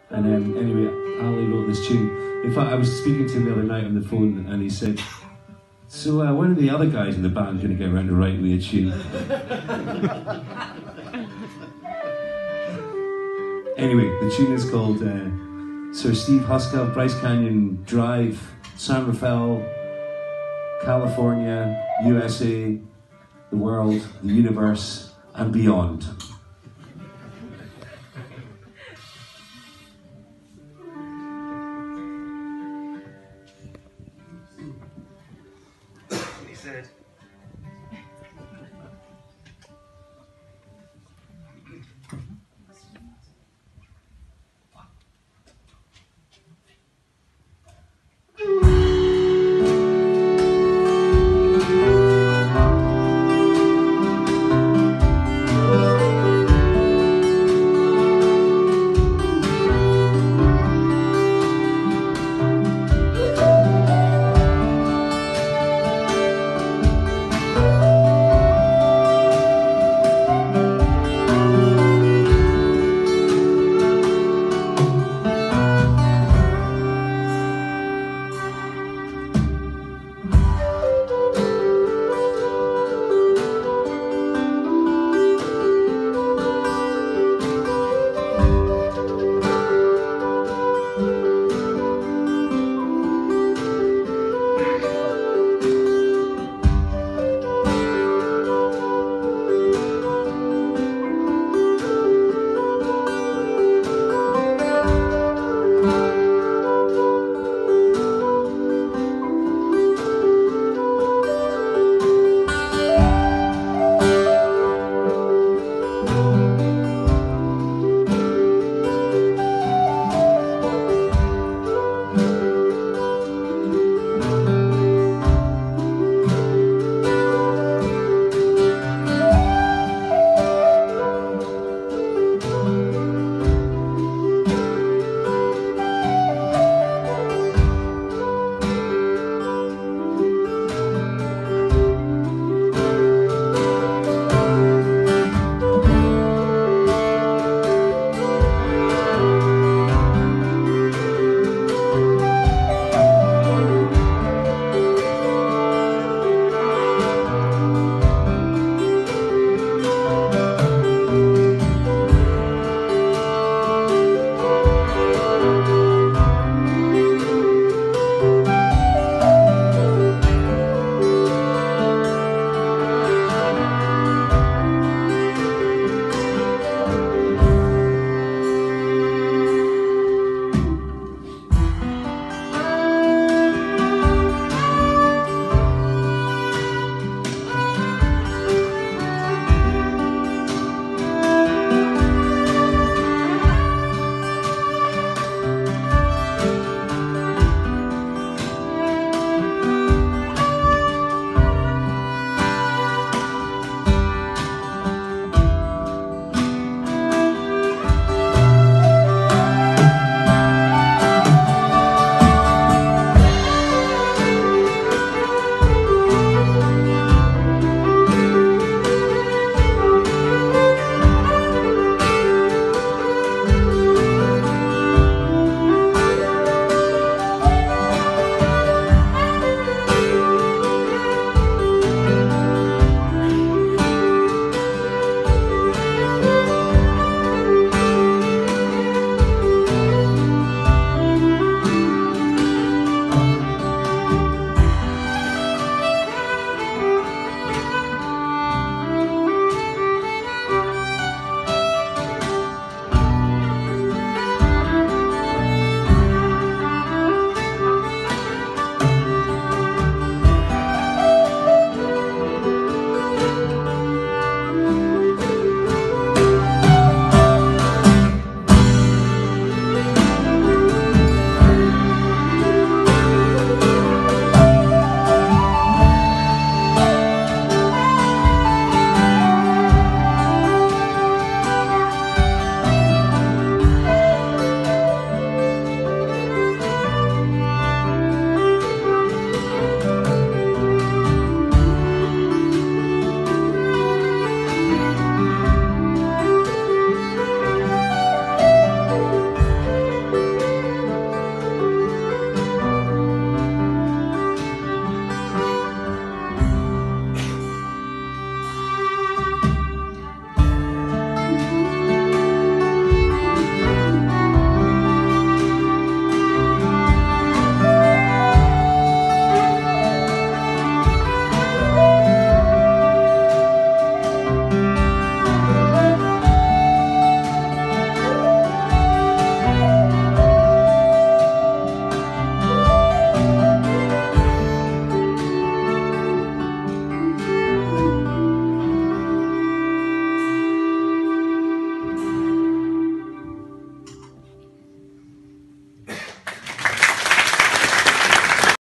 And anyway, Ali wrote this tune. In fact, I was speaking to him the other night on the phone, and he said, "So when are the other guys in the band going to get around to writing me a tune?" Anyway, the tune is called Sir Steve Huskell, Bryce Canyon Drive, San Rafael, California, USA, the world, the universe, and beyond.